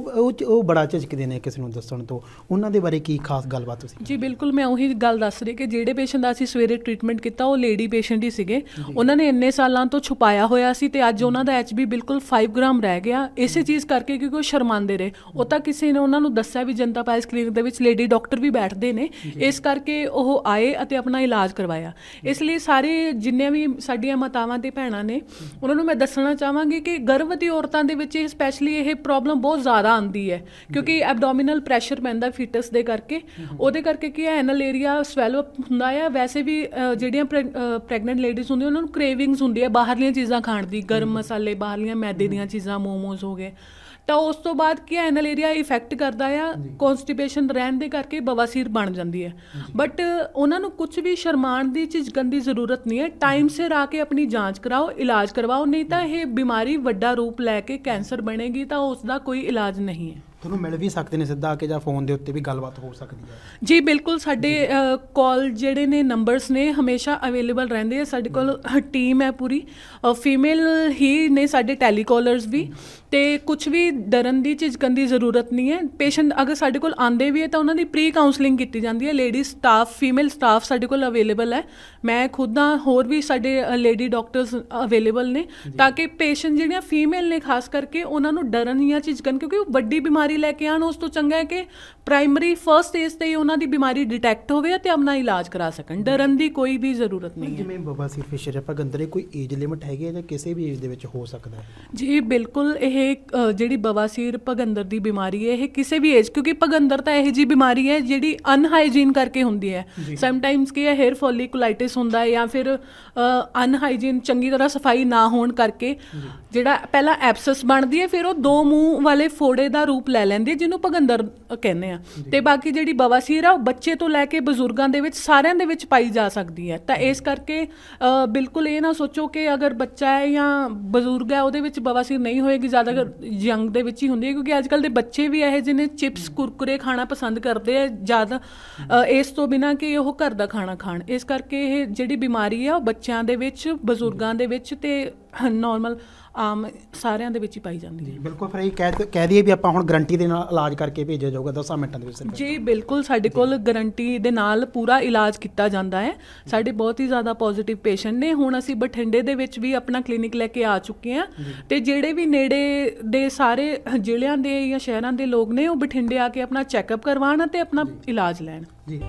S1: ਉਹ ਬੜਾ ਝਿਜਕਦੇ ਨੇ ਕਿਸੇ ਨੂੰ ਦੱਸਣ ਤੋਂ, ਉਹਨਾਂ ਦੇ ਬਾਰੇ ਕੀ ਖਾਸ ਗੱਲਬਾਤ ਤੁਸੀਂ?
S2: ਜੀ ਬਿਲਕੁਲ ਮੈਂ ਉਹੀ ਗੱਲ ਦੱਸ ਰਹੀ ਕਿ ਜਿਹੜੇ ਪੇਸ਼ੈਂਟ ਦਾ ਅਸੀਂ ਸਵੇਰੇ ਟ੍ਰੀਟਮੈਂਟ ਕੀਤਾ ਉਹ ਲੇਡੀ ਪੇਸ਼ੈਂਟ ਹੀ ਸੀਗੇ। ਉਹਨਾਂ ਨੇ ਇੰਨੇ ਸਾਲਾਂ ਤੋਂ ਛੁਪਾਇਆ ਹੋਇਆ ਸੀ ਤੇ ਅੱਜ ਉਹਨਾਂ ਦਾ HB ਬਿਲਕੁਲ 5 ਗ੍ਰਾਮ ਰਹਿ ਗਿਆ, ਇਸੇ ਚੀਜ਼ ਕਰਕੇ ਕਿਉਂਕਿ ਉਹ ਸ਼ਰਮਾਉਂਦੇ ਰਹੇ। ਉਹ ਤਾਂ ਕਿਸੇ ਨੇ ਉਹਨਾਂ ਨੂੰ ਦੱਸਿਆ ਵੀ ਜਨਤਾ ਪਾਇਲਸ ਕਲੀਨਿਕ ਦੇ ਵਿੱਚ ਲੇਡੀ ਡਾਕਟਰ ਵੀ ਬੈਠਦੇ ਨੇ, ਇਸ ਕਰਕੇ ਉਹ ਆਏ ਅਤੇ ਆਪਣਾ ਇਲਾਜ ਕਰਵਾਇਆ। ਇਸ ਲਈ ਸਾਰੇ ਜਿੰਨੇ ਵੀ ਸਾਡੀਆਂ ਮਾਤਾਵਾਂ ਤੇ ਭੈਣਾਂ ਨੇ ਉਹਨਾਂ ਨੂੰ ਮੈਂ ਦੱਸਣਾ ਚਾਹਾਂਗੀ ਕਿ ਗਰਭਵਤੀ ਔਰਤਾਂ ਦੇ ਵਿੱਚ ਸਪੈਸ਼ਲੀ ਇਹ ਪ੍ਰੋਬਲਮ ਬਹੁਤ ਜ਼ਿਆਦਾ ਆਉਂਦੀ ਹੈ ਕਿਉਂਕਿ ਐਬਡੋਮੀਨਲ ਪ੍ਰੈਸ਼ਰ ਪੈਂਦਾ ਫੀਟਸ ਦੇ ਕਰਕੇ। ਉਹਦੇ ਕਰਕੇ ਕੀ ਹੈ ਐਨਲ ਏਰੀਆ ਸਵੈਲੋ ਅਪ ਹੁੰਦਾ ਆ। ਵੈਸੇ ਵੀ ਜਿਹੜੀਆਂ ਪ੍ਰੈਗਨੈਂਟ ਲੇਡੀਜ਼ ਹੁੰਦੀਆਂ ਉਹਨਾਂ ਨੂੰ ਕ੍ਰੇਵਿੰਗਸ ਹੁੰਦੀ ਹੈ ਬਾਹਰਲੀਆਂ ਚੀਜ਼ਾਂ ਖਾਣ ਦੀ, ਗਰਮ ਮਸਾਲੇ, ਬਾਹਰਲੀਆਂ ਮੈਦੇ ਦੀਆਂ ਚੀਜ਼ਾਂ, ਮੋਮੋਜ਼ ਹੋ ਗਏ। ਤਾਂ ਉਸ ਤੋਂ ਬਾਅਦ ਕੀ ਐਨਲ ਏਰੀਆ ਇਫੈਕਟ ਕਰਦਾ ਆ, ਕੌਨਸਟੀਪੇਸ਼ਨ ਰਹਿਣ ਦੇ ਕਰਕੇ ਬਵਾਸੀਰ ਬਣ ਜਾਂਦੀ ਹੈ। ਬਟ ਉਹਨਾਂ ਨੂੰ ਕੁਝ ਵੀ ਸ਼ਰਮਾਉਣ ਦੀ, ਝਿਜਕਣ ਦੀ ਜ਼ਰੂਰਤ ਨਹੀਂ ਹੈ। ਟਾਈਮ ਸਿਰ ਆ ਕੇ ਆਪਣੀ ਜਾਂਚ ਕਰਾਓ, ਇਲਾਜ ਕਰਵਾਓ, ਨਹੀਂ ਤਾਂ ਇਹ ਬਿਮਾਰੀ ਵੱਡਾ ਰੂਪ ਲੈ ਕੇ ਕੈਂਸਰ ਬਣੇਗੀ ਤਾਂ ਉਸ ਦਾ ਕੋਈ ਇਲਾਜ ਨਹੀਂ ਹੈ।
S1: ਤੁਹਾਨੂੰ ਮਿਲ ਵੀ ਸਕਦੇ ਨੇ ਸਿੱਧਾ ਆ ਕੇ ਜਾਂ ਫੋਨ ਦੇ ਉੱਤੇ ਵੀ ਗੱਲਬਾਤ ਹੋ ਸਕਦੀ ਹੈ?
S2: ਜੀ ਬਿਲਕੁਲ ਸਾਡੇ ਕਾਲ ਜਿਹੜੇ ਨੇ ਨੰਬਰਸ ਨੇ ਹਮੇਸ਼ਾ ਅਵੇਲੇਬਲ ਰਹਿੰਦੇ ਆ। ਸਾਡੇ ਕੋਲ ਟੀਮ ਹੈ ਪੂਰੀ, ਫੀਮੇਲ ਹੀ ਨੇ ਸਾਡੇ ਟੈਲੀਕਾਲਰਸ ਵੀ, ਅਤੇ ਕੁਛ ਵੀ ਡਰਨ ਦੀ, ਝਿਜਕਣ ਦੀ ਜ਼ਰੂਰਤ ਨਹੀਂ ਹੈ। ਪੇਸ਼ੈਂਟ ਅਗਰ ਸਾਡੇ ਕੋਲ ਆਉਂਦੇ ਵੀ ਹੈ ਤਾਂ ਉਹਨਾਂ ਦੀ ਪ੍ਰੀ ਕਾਉਂਸਲਿੰਗ ਕੀਤੀ ਜਾਂਦੀ ਹੈ। ਲੇਡੀ ਸਟਾਫ, ਫੀਮੇਲ ਸਟਾਫ ਸਾਡੇ ਕੋਲ ਅਵੇਲੇਬਲ ਹੈ। ਮੈਂ ਖੁਦ ਹਾਂ, ਹੋਰ ਵੀ ਸਾਡੇ ਲੇਡੀ ਡਾਕਟਰਸ ਅਵੇਲੇਬਲ ਨੇ ਤਾਂ ਕਿ ਪੇਸ਼ੈਂਟ ਜਿਹੜੀਆਂ ਫੀਮੇਲ ਨੇ ਖਾਸ ਕਰਕੇ ਉਹਨਾਂ ਨੂੰ ਡਰਨ ਜਾਂ ਝਿਜਕਣ, ਕਿਉਂਕਿ ਉਹ ਵੱਡੀ ਬਿਮਾਰੀ ਲੈ ਕੇ ਆਉਣ, ਉਸ ਤੋਂ ਚੰਗਾ ਹੈ ਕਿ ਪ੍ਰਾਇਮਰੀ ਫਸਟ ਸਟੇਜ 'ਤੇ ਹੀ ਉਹਨਾਂ ਦੀ ਬਿਮਾਰੀ ਡਿਟੈਕਟ ਹੋਵੇ ਅਤੇ ਆਪਣਾ ਇਲਾਜ ਕਰਾ ਸਕਣ। ਡਰਨ ਦੀ ਕੋਈ ਵੀ ਜ਼ਰੂਰਤ ਨਹੀਂ ਹੈ।
S1: ਜਿਵੇਂ ਬਵਾਸੀਰ ਫਿਸ਼ਰ ਭਗੰਦਰ, ਕੋਈ ਏਜ ਲਿਮਿਟ ਹੈਗੀ ਹੈ ਜਾਂ ਕਿਸੇ ਵੀ ਏਜ ਦੇ ਵਿੱਚ ਹੋ ਸਕਦਾ ਹੈ?
S2: ਜੀ ਬਿਲਕੁਲ ਇਹ ਜਿਹੜੀ ਬਵਾਸੀਰ ਭਗੰਦਰ ਦੀ ਬਿਮਾਰੀ ਹੈ ਇਹ ਕਿਸੇ ਵੀ ਏਜ, ਕਿਉਂਕਿ ਭਗੰਦਰ ਤਾਂ ਇਹੋ ਜਿਹੀ ਬਿਮਾਰੀ ਹੈ ਜਿਹੜੀ ਅਨਹਾਈਜੀਨ ਕਰਕੇ ਹੁੰਦੀ ਹੈ। ਸਮਟਾਈਮਸ ਕੀ ਹੈ ਹੇਅਰ ਫੋਲੀਕੁਲਾਈਟਿਸ ਹੁੰਦਾ ਹੈ ਜਾਂ ਫਿਰ ਅਨਹਾਈਜੀਨ, ਚੰਗੀ ਤਰ੍ਹਾਂ ਸਫਾਈ ਨਾ ਹੋਣ ਕਰਕੇ ਜਿਹੜਾ ਪਹਿਲਾਂ ਐਬਸਸ ਬਣਦੀ ਹੈ, ਫਿਰ ਉਹ 2 ਮੂੰਹ ਵਾਲੇ ਫੋੜੇ ਦਾ ਰੂਪ ਲੈ ਲੈਂਦੀ ਹੈ ਜਿਹਨੂੰ ਭਗੰਦਰ ਕਹਿੰਦੇ ਆ। ਤੇ ਬਾਕੀ ਜਿਹੜੀ ਬਵਾਸੀਰ ਆ ਉਹ ਬੱਚੇ ਤੋਂ ਲੈ ਕੇ ਬਜ਼ੁਰਗਾਂ ਦੇ ਵਿੱਚ ਸਾਰਿਆਂ ਦੇ ਵਿੱਚ ਪਾਈ ਜਾ ਸਕਦੀ ਹੈ। ਤਾਂ ਇਸ ਕਰਕੇ ਬਿਲਕੁਲ ਇਹ ਨਾ ਸੋਚੋ ਕਿ ਅਗਰ ਬੱਚਾ ਹੈ ਜਾਂ ਬਜ਼ੁਰਗ ਹੈ ਉਹਦੇ ਵਿੱਚ ਬਵਾਸੀਰ ਨਹੀਂ ਹੋਏਗੀ, ਜ਼ਿਆਦਾਤਰ ਯੰਗ ਦੇ ਵਿੱਚ ਹੀ ਹੁੰਦੀ ਹੈ ਕਿਉਂਕਿ ਅੱਜ ਕੱਲ੍ਹ ਦੇ ਬੱਚੇ ਵੀ ਇਹੋ ਜਿਹੇ ਨੇ ਚਿਪਸ, ਕੁਰਕੁਰੇ ਖਾਣਾ ਪਸੰਦ ਕਰਦੇ ਆ ਜ਼ਿਆਦਾ, ਇਸ ਤੋਂ ਬਿਨਾਂ ਕਿ ਉਹ ਘਰ ਦਾ ਖਾਣਾ ਖਾਣ। ਇਸ ਕਰਕੇ ਇਹ ਜਿਹੜੀ ਬਿਮਾਰੀ ਆ ਉਹ ਬੱਚਿਆਂ ਦੇ ਵਿੱਚ, ਬਜ਼ੁਰਗਾਂ ਦੇ ਵਿੱਚ ਤੇ ਨੋਰਮਲ ਆਮ ਸਾਰਿਆਂ ਦੇ ਵਿੱਚ ਹੀ ਪਾਈ ਜਾਂਦੀ ਹੈ।
S1: ਬਿਲਕੁਲ। ਫਿਰ ਇਹ ਕਹਿ ਦਈਏ ਵੀ ਆਪਾਂ ਹੁਣ ਗਰੰਟੀ ਦੇ ਨਾਲ ਇਲਾਜ ਕਰਕੇ ਭੇਜਿਆ ਜਾਊਗਾ 10 ਮਿੰਟਾਂ ਦੇ ਵਿੱਚ?
S2: ਜੀ ਬਿਲਕੁਲ, ਸਾਡੇ ਕੋਲ ਗਰੰਟੀ ਦੇ ਨਾਲ ਪੂਰਾ ਇਲਾਜ ਕੀਤਾ ਜਾਂਦਾ ਹੈ। ਸਾਡੇ ਬਹੁਤ ਹੀ ਜ਼ਿਆਦਾ ਪੋਜ਼ਿਟਿਵ ਪੇਸ਼ੈਂਟ ਨੇ। ਹੁਣ ਅਸੀਂ ਬਠਿੰਡੇ ਦੇ ਵਿੱਚ ਵੀ ਆਪਣਾ ਕਲੀਨਿਕ ਲੈ ਕੇ ਆ ਚੁੱਕੇ ਹਾਂ ਅਤੇ ਜਿਹੜੇ ਵੀ ਨੇੜੇ ਦੇ ਸਾਰੇ ਜ਼ਿਲ੍ਹਿਆਂ ਦੇ ਜਾਂ ਸ਼ਹਿਰਾਂ ਦੇ ਲੋਕ ਨੇ ਉਹ ਬਠਿੰਡੇ ਆ ਕੇ ਆਪਣਾ ਚੈੱਕਅਪ ਕਰਵਾਉਣ ਅਤੇ ਆਪਣਾ ਇਲਾਜ ਲੈਣ।
S1: ਜੀ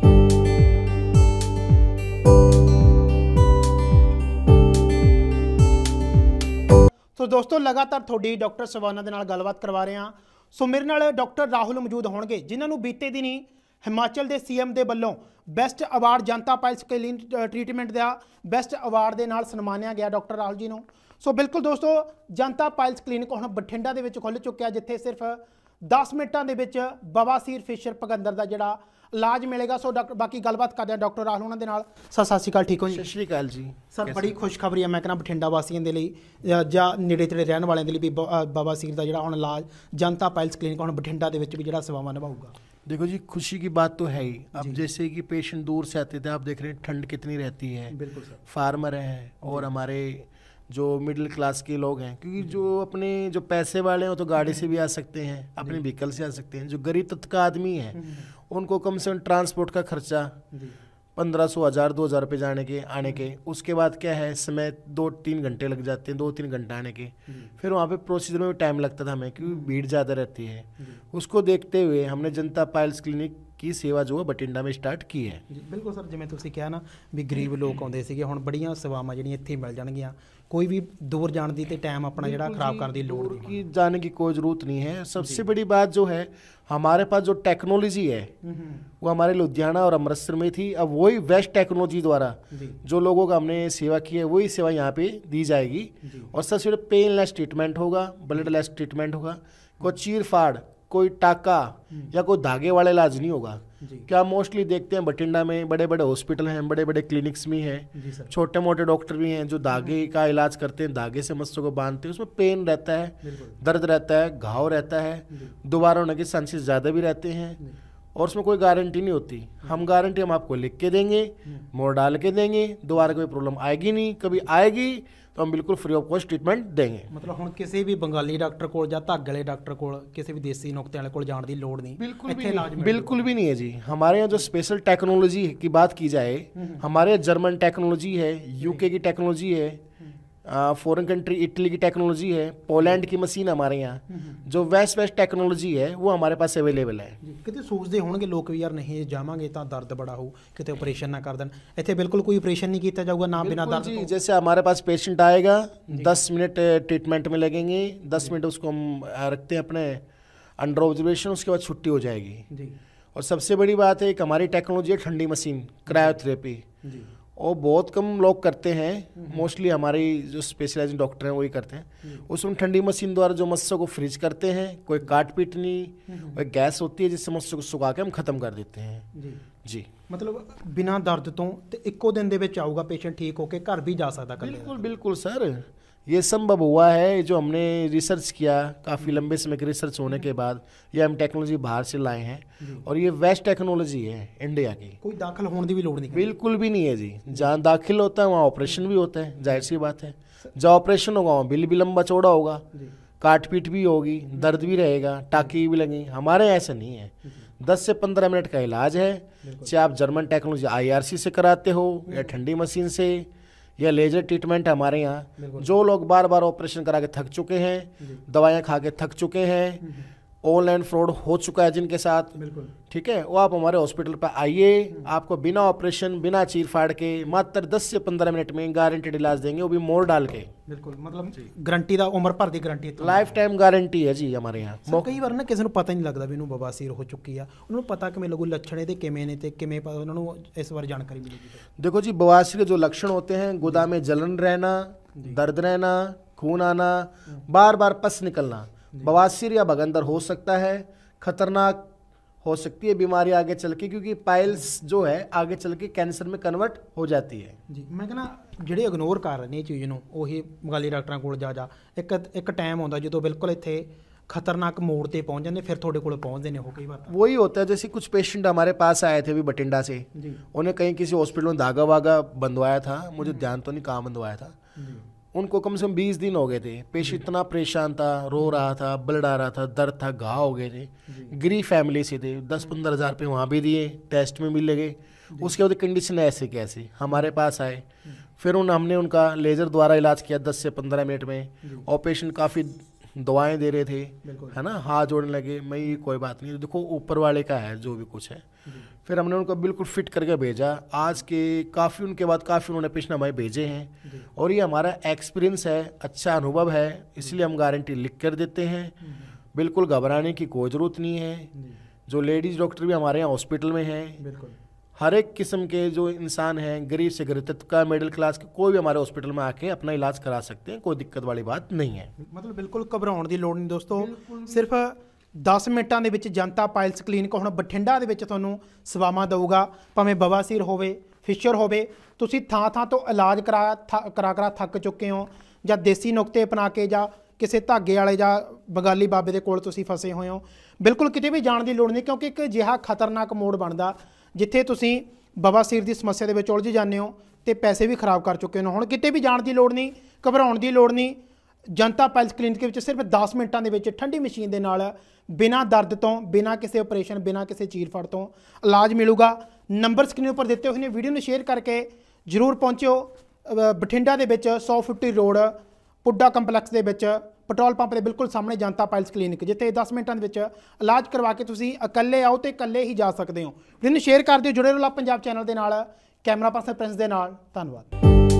S1: ਸੋ ਦੋਸਤੋ, ਲਗਾਤਾਰ ਤੁਹਾਡੀ ਡਾਕਟਰ ਸਵਾਨਾ ਦੇ ਨਾਲ ਗੱਲਬਾਤ ਕਰਵਾ ਰਹੇ ਹਾਂ। ਸੋ ਮੇਰੇ ਨਾਲ ਡਾਕਟਰ ਰਾਹੁਲ ਮੌਜੂਦ ਹੋਣਗੇ ਜਿਨ੍ਹਾਂ ਨੂੰ ਬੀਤੇ ਦਿਨੀ ਹਿਮਾਚਲ ਦੇ CM ਦੇ ਵੱਲੋਂ best award Janta piles clinic treatment ਦਾ ਬੈਸਟ ਅਵਾਰਡ ਦੇ ਨਾਲ ਸਨਮਾਨਿਆ ਗਿਆ ਡਾਕਟਰ ਰਾਹੁਲ ਜੀ ਨੂੰ। ਸੋ ਬਿਲਕੁਲ ਦੋਸਤੋ, ਜਨਤਾ ਪਾਇਲਸ ਕਲੀਨਿਕ ਹੁਣ ਬਠਿੰਡਾ ਦੇ ਵਿੱਚ ਖੁੱਲ੍ਹ ਚੁੱਕਿਆ ਜਿੱਥੇ ਸਿਰਫ 10 ਮਿੰਟਾਂ ਦੇ ਵਿੱਚ ਬਵਾਸੀਰ ਫਿਸ਼ਰ ਭਗੰਦਰ ਦਾ ਜਿਹੜਾ ਇਲਾਜ ਮਿਲੇਗਾ। ਸੋ ਡਾਕਟਰ ਬਾਕੀ ਗੱਲਬਾਤ ਕਰਦੇ ਹਾਂ ਡਾਕਟਰ ਰਾਹੁਲ ਉਹਨਾਂ ਦੇ ਨਾਲ। ਸਰ ਸਤਿ ਸ਼੍ਰੀ ਅਕਾਲ, ਠੀਕ ਹੋ ਜੀ?
S3: ਸਤਿ ਸ਼੍ਰੀ ਅਕਾਲ ਜੀ।
S1: ਸਰ ਬੜੀ ਖੁਸ਼ਖਬਰੀ ਹੈ ਮੈਂ ਕਹਿੰਦਾ ਬਠਿੰਡਾ ਵਾਸੀਆਂ ਦੇ ਲਈ ਜਾਂ ਨੇੜੇ ਤੇੜੇ ਰਹਿਣ ਵਾਲਿਆਂ ਦੇ ਲਈ ਵੀ ਬਵਾਸੀਰ ਦਾ ਜਿਹੜਾ ਹੁਣ ਇਲਾਜ ਜਨਤਾ ਪਾਇਲਸ ਕਲੀਨਿਕ ਹੁਣ ਬਠਿੰਡਾ ਦੇ ਵਿੱਚ ਵੀ ਜਿਹੜਾ ਸੇਵਾਵਾਂ ਨਿਭਾਊਗਾ।
S3: देखो जी, खुशी की बात तो है ही। अब जैसे कि पेशेंट दूर से आते थे, आप देख रहे हैं ठंड कितनी रहती है।
S1: बिल्कुल सर।
S3: फार्मर हैं और हमारे जो मिडिल क्लास के लोग हैं, क्योंकि जो अपने जो पैसे वाले हैं वो तो गाड़ी से भी आ सकते हैं, अपने व्हीकल से आ सकते हैं। जो गरीब तबका का आदमी है उनको कम से कम ट्रांसपोर्ट का खर्चा 1500 1000 2000 रुपये जाने के आने के, उसके बाद क्या है समय 2-3 घंटे लग जाते हैं, 2-3 घंटे आने के। फिर वहाँ पे प्रोसीजर में टाइम लगता था हमें, क्योंकि भीड़ ज़्यादा रहती है। उसको देखते हुए हमने जनता पायल्स क्लिनिक की सेवा जो है बठिंडा में स्टार्ट की है।
S1: ਜੀ ਬਿਲਕੁਲ ਸਰ, ਜਿਵੇਂ ਤੁਸੀਂ ਕਿਹਾ ਨਾ ਵੀ ਗਰੀਬ ਲੋਕ ਆਉਂਦੇ ਸੀਗੇ, ਹੁਣ ਬੜੀਆਂ ਸੇਵਾਵਾਂ ਜਿਹੜੀਆਂ ਇੱਥੇ ਮਿਲ ਜਾਣਗੀਆਂ। ਕੋਈ ਵੀ दूर जाने ਦੀ ਤੇ ਟਾਈਮ ਆਪਣਾ ਜਿਹੜਾ ਖਰਾਬ ਕਰਨ ਦੀ ਲੋੜ
S3: दूर की जाने की कोई ज़रूरत नहीं है। सबसे बड़ी बात जो है, हमारे पास जो टेक्नोलॉजी है वो हमारे लुधियाना और अमृतसर में थी। अब वही वेस्ट टेक्नोलॉजी द्वारा जो लोगों का हमने सेवा की है वही सेवा यहाँ पे दी जाएगी। और सबसे बड़ा पेनलेस ट्रीटमेंट होगा, ब्लडलेस ट्रीटमेंट होगा। कोई चीर फाड़, कोई टाका या कोई धागे वाला इलाज नहीं होगा। क्या मोस्टली देखते हैं बठिंडा में बड़े बड़े हॉस्पिटल हैं, बड़े बड़े क्लिनिक्स भी हैं, छोटे मोटे डॉक्टर भी हैं जो धागे का इलाज करते हैं, धागे से मस्सों को बांधते हैं। उसमें पेन रहता है, दर्द रहता है, घाव रहता है, दोबारा होने के चांसेस ज़्यादा भी रहते हैं। और उसमें कोई गारंटी नहीं होती। हम गारंटी हम आपको लिख के देंगे, मोड़ डाल के देंगे, दोबारा कोई प्रॉब्लम आएगी नहीं। कभी आएगी तो हम बिल्कुल फ्री ऑफ कॉस्ट ट्रीटमेंट देंगे।
S1: मतलब ਹੁਣ ਕਿਸੇ ਵੀ ਬੰਗਾਲੀ ਡਾਕਟਰ ਕੋਲ ਜਾਂ ਧਾਗੇ ਵਾਲੇ ਡਾਕਟਰ ਕੋਲ, ਕਿਸੇ ਵੀ ਦੇਸੀ ਨੁਕਤੇ ਵਾਲੇ ਕੋਲ जाने की लोड़ नहीं।
S3: बिल्कुल भी नहीं है जी। हमारे यहाँ जो स्पेशल टेक्नोलॉजी की बात की जाए, हमारे यहाँ जर्मन टेक्नोलॉजी है, यूके की टेक्नोलॉजी है, फॉरेन कंट्री इटली की टेक्नोलॉजी है, पोलैंड की मशीन हमारे यहाँ जो वेस्ट टेक्नोलॉजी है वो हमारे पास अवेलेबल है।
S1: ਕਿਤੇ ਸੋਚਦੇ ਹੋਣਗੇ ਲੋਕ ਵੀ ਯਾਰ ਨਹੀਂ ਜਾਵਾਂਗੇ ਤਾਂ ਦਰਦ ਬੜਾ ਹੋ, ਕਿਤੇ ਆਪਰੇਸ਼ਨ ਨਾ ਕਰ ਦੇਣ। ਇੱਥੇ ਬਿਲਕੁਲ ਕੋਈ ਆਪਰੇਸ਼ਨ नहीं ਕੀਤਾ ਜਾਊਗਾ ਨਾ बिना दर्द
S3: जी। जैसे हमारे पास पेशेंट आएगा 10 मिनट ट्रीटमेंट में लगेंगे, 10 मिनट उसको हम रखते हैं अपने अंडर ऑब्जर्वेशन, उसके बाद छुट्टी हो जाएगी
S1: जी।
S3: और सबसे बड़ी बात है एक हमारी टेक्नोलॉजी है ठंडी मशीन, क्रायोथेरेपी। और बहुत कम लोग करते हैं, मोस्टली हमारी जो स्पेशलाइज्ड डॉक्टर हैं वही करते हैं। उसमें ठंडी मशीन द्वारा जो मस्सों को फ्रीज करते हैं, कोई काट पीट नहीं, कोई गैस होती है जिससे मस्सों को सुखा के हम ख़त्म कर देते हैं जी।
S1: मतलब बिना दर्द तो इक्को दिन दे विच आऊगा पेशेंट, ठीक होके घर भी जा सकता।
S3: बिल्कुल बिल्कुल सर, ये संभव हुआ है। जो हमने रिसर्च किया काफ़ी लंबे समय के रिसर्च होने के बाद ये हम टेक्नोलॉजी बाहर से लाए हैं और ये वेस्ट टेक्नोलॉजी है इंडिया की।
S1: कोई दाखिल होने की भी लोड़ नहीं,
S3: बिल्कुल भी नहीं है जी। जहाँ दाखिल होता है वहाँ ऑपरेशन भी होता है, जाहिर सी बात है। जहाँ ऑपरेशन होगा वहाँ बिल भी लंबा चौड़ा होगा, काट पीट भी होगी, दर्द भी रहेगा, टाँकी भी लगेंगी। हमारे यहाँ ऐसा नहीं है। 10 से 15 मिनट का इलाज है, चाहे आप जर्मन टेक्नोलॉजी IRC से कराते हो या ठंडी मशीन से या लेजर ट्रीटमेंट। हमारे यहाँ जो लोग बार बार ऑपरेशन करा के थक चुके हैं, दवाइयाँ खा के थक चुके हैं, ऑनलाइन फ्रॉड हो चुका है जिनके साथ, ठीक है, वो आप हमारे हॉस्पिटल पर आइए। आपको बिना ऑपरेशन बिना चीर फाड़ के मात्र 10 से 15 मिनट में गारंटेड इलाज देंगे, वो भी मोड़ डाल के।
S1: बिल्कुल, मतलब गारंटी दा उम्र भर दी गारंटी,
S3: लाइफ टाइम गारंटी है जी हमारे यहाँ।
S1: कई बार ना किसी ਨੂੰ ਪਤਾ ਨਹੀਂ ਲੱਗਦਾ ਵੀ ਇਹਨੂੰ ਬਵਾਸੀਰ ਹੋ ਚੁੱਕੀ ਆ, ਉਹਨਾਂ ਨੂੰ ਪਤਾ ਕਿਵੇਂ ਲੱਗੂ ਲੱਛਣ ਇਹਦੇ ਕਿਵੇਂ ਨੇ ਤੇ ਕਿਵੇਂ ਉਹਨਾਂ ਨੂੰ ਇਸ ਬਾਰੇ ਜਾਣਕਾਰੀ मिलेगी?
S3: देखो जी, बवासीर के जो लक्षण होते हैं, गुदा में जलन रहना, दर्द रहना, खून आना, बार बार पस निकलना, बवासीर या भगंदर हो सकता है। खतरनाक हो सकती है बीमारी आगे चल के, क्योंकि पाइल्स जो है आगे चल के कैंसर में कन्वर्ट हो जाती है
S1: जी। मैं कहना ਜਿਹੜੇ ਇਗਨੋਰ ਕਰ ਰਹੇ ਨੇ ਇਹ ਚੀਜ਼ ਨੂੰ, ਉਹੀ ਬੰਗਾਲੀ ਡਾਕਟਰਾਂ ਕੋਲ ਜਾ ਇੱਕ ਟਾਈਮ ਆਉਂਦਾ ਜਦੋਂ ਬਿਲਕੁਲ ਇੱਥੇ खतरनाक मोड़ पे पहुंच जाते, फिर थोड़े को पहुंचते हैं। कई बार
S3: वही होता है। जैसे कुछ पेशेंट हमारे पास आए थे अभी बठिंडा से, उन्हें कहीं किसी हॉस्पिटल में धागा वागा बंधवाया था, मुझे ध्यान तो नहीं कहाँ बंधवाया था। उनको कम से कम 20 दिन हो गए थे। पेशेंट इतना परेशान था, रो रहा था, ब्लड आ रहा था, दर्द था, घाव हो गए थे। गरीब फैमिली से थे, 10-15 हज़ार रुपये वहाँ भी दिए, टेस्ट में भी लगे। उसके बाद कंडीशन ऐसे कैसे हमारे पास आए, फिर हमने उनका लेज़र द्वारा इलाज किया 10 से 15 मिनट में। और पेशेंट काफ़ी दवाएं दे रहे थे, है ना, हाथ जोड़ने लगे। मैं ये कोई बात नहीं, देखो ऊपर वाले का है जो भी कुछ है। फिर हमने उनको बिल्कुल फिट करके भेजा। आज के काफ़ी उनके बाद काफ़ी उन्होंने पेशेंट हमारे भेजे हैं और ये हमारा एक्सपीरियंस है, अच्छा अनुभव है, इसलिए हम गारंटी लिख कर देते हैं। बिल्कुल घबराने की कोई ज़रूरत नहीं है। जो लेडीज़ डॉक्टर भी हमारे यहाँ हॉस्पिटल में हैं, हर एक किस्म के जो इंसान हैं, गरीब से गरीब तबका, मिडिल क्लास के, कोई भी हमारे हॉस्पिटल में आके अपना इलाज करा सकते हैं, कोई दिक्कत वाली बात नहीं है।
S1: मतलब बिल्कुल घबराने की लोड़ नहीं दोस्तों। सिर्फ 10 ਮਿੰਟਾਂ ਦੇ ਵਿੱਚ ਜਨਤਾ ਪਾਇਲਸ ਕਲੀਨਿਕ ਹੁਣ ਬਠਿੰਡਾ ਦੇ ਵਿੱਚ ਤੁਹਾਨੂੰ ਸੇਵਾਵਾਂ ਦਊਗਾ। ਭਾਵੇਂ ਬਵਾਸੀਰ ਹੋਵੇ, ਫਿਸ਼ਰ ਹੋਵੇ, ਤੁਸੀਂ ਥਾਂ ਤੋਂ ਇਲਾਜ ਕਰਾ ਥੱਕ ਚੁੱਕੇ ਹੋ, ਜਾਂ ਦੇਸੀ ਨੁਕਤੇ ਅਪਣਾ ਕੇ, ਜਾਂ ਕਿਸੇ ਧਾਗੇ ਵਾਲੇ ਜਾਂ ਬੰਗਾਲੀ ਬਾਬੇ ਦੇ ਕੋਲ ਤੁਸੀਂ ਫਸੇ ਹੋਏ ਹੋ, ਬਿਲਕੁਲ ਕਿਤੇ ਵੀ ਜਾਣ ਦੀ ਲੋੜ ਨਹੀਂ, ਕਿਉਂਕਿ ਇੱਕ ਅਜਿਹਾ ਖਤਰਨਾਕ ਮੋੜ ਬਣਦਾ ਜਿੱਥੇ ਤੁਸੀਂ ਬਵਾਸੀਰ ਦੀ ਸਮੱਸਿਆ ਦੇ ਵਿੱਚ ਉਲਝ ਜਾਂਦੇ ਹੋ ਤੇ ਪੈਸੇ ਵੀ ਖਰਾਬ ਕਰ ਚੁੱਕੇ ਹੋ। ਹੁਣ ਕਿਤੇ ਵੀ ਜਾਣ ਦੀ ਲੋੜ ਨਹੀਂ, ਘਬਰਾਉਣ ਦੀ ਲੋੜ ਨਹੀਂ। ਜਨਤਾ ਪਾਇਲਸ ਕਲੀਨਿਕ ਦੇ ਵਿੱਚ ਸਿਰਫ 10 ਮਿੰਟਾਂ ਦੇ ਵਿੱਚ ਠੰਡੀ ਮਸ਼ੀਨ ਦੇ ਨਾਲ ਬਿਨਾਂ ਦਰਦ ਤੋਂ, ਬਿਨਾਂ ਕਿਸੇ ਆਪਰੇਸ਼ਨ, ਬਿਨਾਂ ਕਿਸੇ ਚੀਰ-ਫੜ ਤੋਂ ਇਲਾਜ ਮਿਲੂਗਾ। ਨੰਬਰ ਸਕਰੀਨ ਉੱਪਰ ਦਿੱਤੇ ਹੋਏ ਨੇ, ਵੀਡੀਓ ਨੂੰ ਸ਼ੇਅਰ ਕਰਕੇ ਜ਼ਰੂਰ ਪਹੁੰਚਿਓ। ਬਠਿੰਡਾ ਦੇ ਵਿੱਚ 150 ਰੋਡ ਪੁੱਡਾ ਕੰਪਲੈਕਸ ਦੇ ਵਿੱਚ ਪੈਟਰੋਲ ਪੰਪ ਦੇ ਬਿਲਕੁਲ ਸਾਹਮਣੇ ਜਨਤਾ ਪਾਇਲਸ ਕਲੀਨਿਕ, ਜਿੱਥੇ 10 ਮਿੰਟਾਂ ਦੇ ਵਿੱਚ ਇਲਾਜ ਕਰਵਾ ਕੇ ਤੁਸੀਂ ਇਕੱਲੇ ਆਓ ਤੇ ਇਕੱਲੇ ਹੀ ਜਾ ਸਕਦੇ ਹੋ। ਵੀਡੀਓ ਨੂੰ ਸ਼ੇਅਰ ਕਰ ਦਿਓ। ਜੁੜੇ ਰਹੋ ਪੰਜਾਬ ਚੈਨਲ ਦੇ ਨਾਲ, ਕੈਮਰਾ ਪਰਸਨ ਪ੍ਰਿੰਸ ਦੇ ਨਾਲ। ਧੰਨਵਾਦ।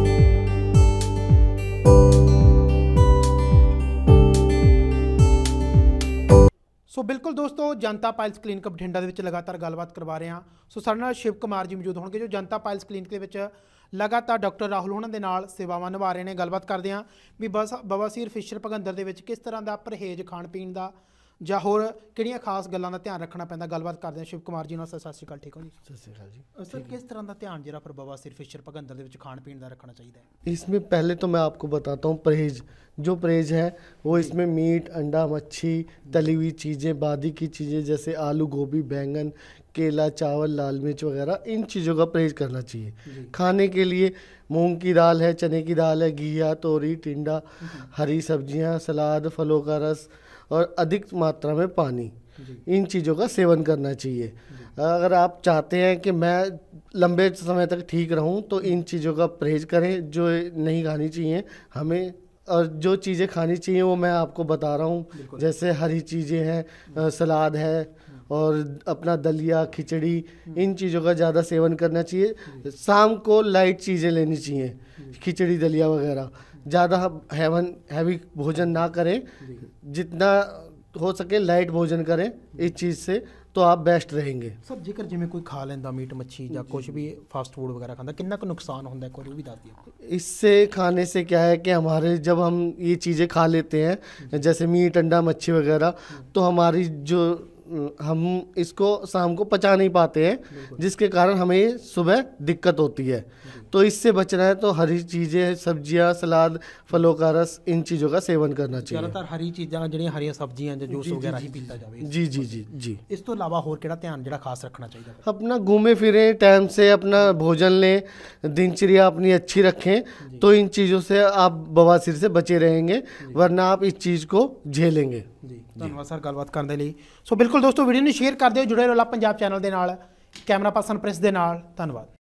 S1: ਸੋ ਬਿਲਕੁਲ ਦੋਸਤੋ, ਜਨਤਾ ਪਾਇਲਸ ਕਲੀਨਿਕ ਬਠਿੰਡਾ ਦੇ ਵਿੱਚ ਲਗਾਤਾਰ ਗੱਲਬਾਤ ਕਰਵਾ ਰਹੇ ਹਾਂ। ਸੋ ਸਾਡੇ ਨਾਲ ਸ਼ਿਵ ਕੁਮਾਰ ਜੀ ਮੌਜੂਦ ਹੋਣਗੇ, ਜੋ ਜਨਤਾ ਪਾਇਲਸ ਕਲੀਨਿਕ ਦੇ ਵਿੱਚ ਲਗਾਤਾਰ ਡਾਕਟਰ ਰਾਹੁਲ ਉਹਨਾਂ ਦੇ ਨਾਲ ਸੇਵਾਵਾਂ ਨਿਭਾ ਰਹੇ ਨੇ। ਗੱਲਬਾਤ ਕਰਦੇ ਹਾਂ ਵੀ ਬਵਾਸੀਰ, ਫਿਸ਼ਰ, ਭਗੰਦਰ ਦੇ ਵਿੱਚ ਕਿਸ ਤਰ੍ਹਾਂ ਦਾ ਪਰਹੇਜ਼ ਖਾਣ ਪੀਣ ਦਾ ਜਾਂ ਹੋਰ ਕਿਹੜੀਆਂ ਖਾਸ ਗੱਲਾਂ ਦਾ ਧਿਆਨ ਰੱਖਣਾ ਪੈਂਦਾ। ਗੱਲਬਾਤ ਕਰਦੇ ਹਾਂ ਸ਼ਿਵ ਕੁਮਾਰ ਜੀ ਨਾਲ। ਸਤਿ ਸ਼੍ਰੀ ਅਕਾਲ। ਠੀਕ ਹੋ ਜੀ?
S3: सत श्रीकाल जी।
S1: ਸਰ, ਕਿਸ ਤਰ੍ਹਾਂ ਦਾ ਧਿਆਨ ਜਿਹੜਾ ਫਿਰ ਬਵਾਸੀਰ, ਫਿਸ਼ਰ, ਭਗੰਦਰ ਦੇ ਵਿੱਚ ਖਾਣ ਪੀਣ ਦਾ ਰੱਖਣਾ ਚਾਹੀਦਾ ਹੈ?
S3: इसमें पहले तो मैं आपको बताता हूँ परहेज। जो परहेज है वो इसमें मीट, अंडा, मच्छी, तली हुई चीज़ें, बादी की चीज़ें जैसे आलू, गोभी, बैंगन, केला, चावल, लाल मिर्च वगैरह, इन चीज़ों का परहेज करना चाहिए। खाने के लिए मूंग की दाल है, चने की दाल है, घिया, तोरी, टिंडा, हरी सब्जियां, सलाद, फलों का रस और अधिक मात्रा में पानी, इन चीज़ों का सेवन करना चाहिए। अगर आप चाहते हैं कि मैं लंबे समय तक ठीक रहूं तो इन चीज़ों का परहेज करें, जो नहीं खानी चाहिए हमें। और जो चीज़ें खानी चाहिए वो मैं आपको बता रहा हूँ, जैसे हरी चीज़ें हैं, सलाद है और अपना दलिया, खिचड़ी, इन चीज़ों का ज़्यादा सेवन करना चाहिए। शाम को लाइट चीज़ें लेनी चाहिए, खिचड़ी, दलिया वगैरह। ज़्यादा हैवी भोजन ना करें, जितना हो सके लाइट भोजन करें इस चीज़ से, तो आप बेस्ट रहेंगे।
S1: ਸਰ, ਜੇਕਰ ਜਿਵੇਂ ਕੋਈ ਖਾ ਲੈਂਦਾ ਮੀਟ, ਮੱਛੀ ਜਾਂ ਕੁਝ ਵੀ ਫਾਸਟ ਫੂਡ ਵਗੈरह ਖਾਂਦਾ, ਕਿੰਨਾ ਕੁ ਨੁਕਸਾਨ ਹੁੰਦਾ ਹੈ, ਕੋਈ ਉਹ ਵੀ ਦੱਸ ਦਿਓ।
S3: इससे खाने से क्या है कि हमारे जब हम ये चीज़ें खा लेते हैं, जैसे मीट, अंडा, मच्छी वगैरह, तो हमारी जो हम इसको शाम को पचा नहीं पाते हैं, जिसके कारण हमें सुबह दिक्कत होती है। तो इससे बचना है तो हरी चीज़ें, सब्जियां, सलाद, फलों का रस, इन चीज़ों का सेवन करना चाहिए।
S1: ਜ਼ਿਆਦਾਤਰ ਹਰੀ ਚੀਜ਼ਾਂ, ਜਿਹੜੀਆਂ ਹਰੀਆਂ ਸਬਜ਼ੀਆਂ ਜਾਂ ਜੂਸ ਵਗੈਰਾ ਹੀ ਪੀਤਾ ਜਾਵੇ।
S3: जी जी जी जी।
S1: ਇਸ ਤੋਂ ਇਲਾਵਾ ਹੋਰ ਕਿਹੜਾ ਧਿਆਨ ਜਿਹੜਾ ਖਾਸ ਰੱਖਣਾ ਚਾਹੀਦਾ?
S3: अपना घूमे फिरें, टाइम से अपना भोजन लें, दिनचर्या अपनी अच्छी रखें, तो इन चीज़ों से आप बवासीर से बचे रहेंगे, वरना आप इस चीज़ को झेलेंगे।
S1: ਜੀ, ਧੰਨਵਾਦ ਸਰ ਗੱਲਬਾਤ ਕਰਨ ਦੇ ਲਈ। ਸੋ ਬਿਲਕੁਲ ਦੋਸਤੋ, ਵੀਡੀਓ ਨੂੰ ਸ਼ੇਅਰ ਕਰ ਦਿਓ। ਜੁੜੇ ਰਹੋ ਪੰਜਾਬ ਚੈਨਲ ਦੇ ਨਾਲ, ਕੈਮਰਾ ਪਰਸਨ ਪ੍ਰਿੰਸ ਦੇ ਨਾਲ। ਧੰਨਵਾਦ।